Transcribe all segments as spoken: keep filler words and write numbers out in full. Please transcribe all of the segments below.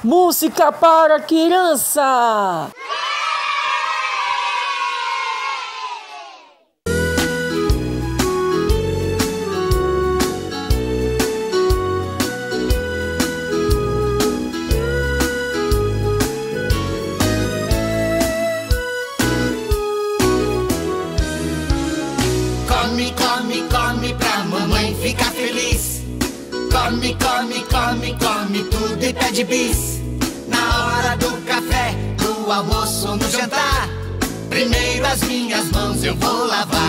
Música para criança! Come, come, come pra mamãe ficar feliz. Come, come, come, come tudo e pede bis. Na hora do café, no almoço ou no jantar, primeiro as minhas mãos eu vou lavar.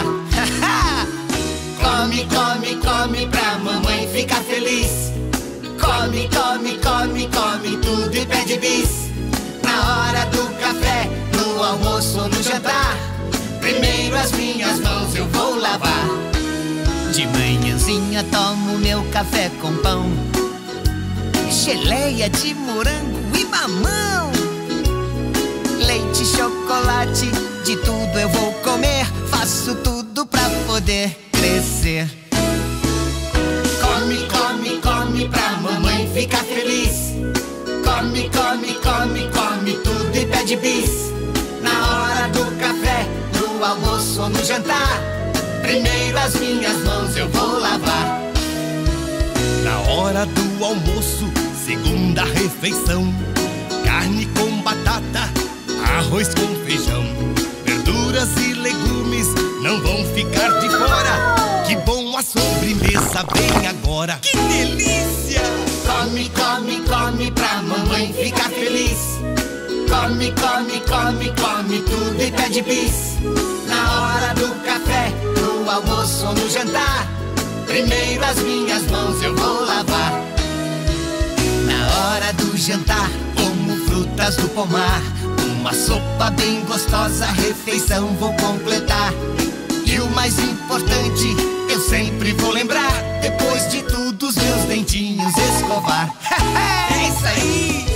Come, come, come pra mamãe ficar feliz. Come, come, come, come tudo e pede bis. Na hora do café, no almoço ou no jantar, primeiro as minhas mãos eu vou lavar. De manhãzinha tomo meu café com pão, geleia de morango e mamão, leite, chocolate, de tudo eu vou comer. Faço tudo pra poder crescer. Come, come, come pra mamãe ficar feliz. Come, come, come, come tudo e pede bis. Na hora do café, no almoço ou no jantar, primeiro as minhas mãos eu vou lavar. Na hora do almoço, segunda refeição, carne com batata, arroz com feijão, verduras e legumes não vão ficar de fora. Que bom, a sobremesa vem agora. Que delícia! Come, come, come pra mamãe ficar feliz. Come, come, come, come tudo e pede bis. Na hora do café, no almoço ou no jantar, primeiro as minhas mãos eu vou lavar. Na hora do jantar, como frutas do pomar, uma sopa bem gostosa, refeição vou completar. E o mais importante, eu sempre vou lembrar, depois de tudo os meus dentinhos escovar. É isso aí!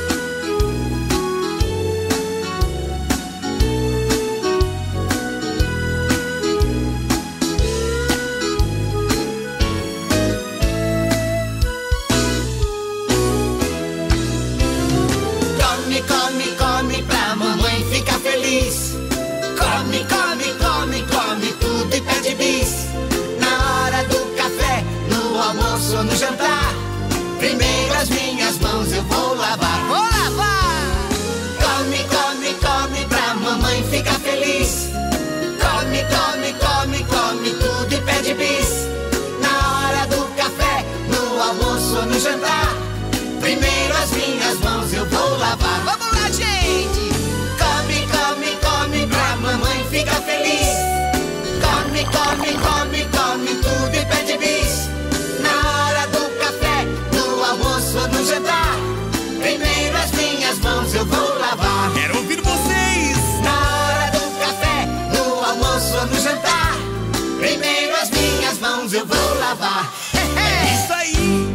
Come, come pra mamãe ficar feliz. Come, come, come, come tudo e pede bis. Na hora do café, no almoço ou no jantar, primeiro as minhas mãos eu vou lavar. Vou lavar! Come, come, come pra mamãe ficar feliz. Come, come, come, come tudo e pede bis. Na hora do café, no almoço ou no jantar, primeiro as minhas mãos eu vou lavar. Vamos lá, gente! Come, come, come pra mamãe ficar feliz. Come, come, come, come tudo e pede bis. Na hora do café, no almoço ou no jantar, primeiro as minhas mãos eu vou lavar. Quero ouvir vocês! Na hora do café, no almoço ou no jantar, primeiro as minhas mãos eu vou lavar. É isso aí!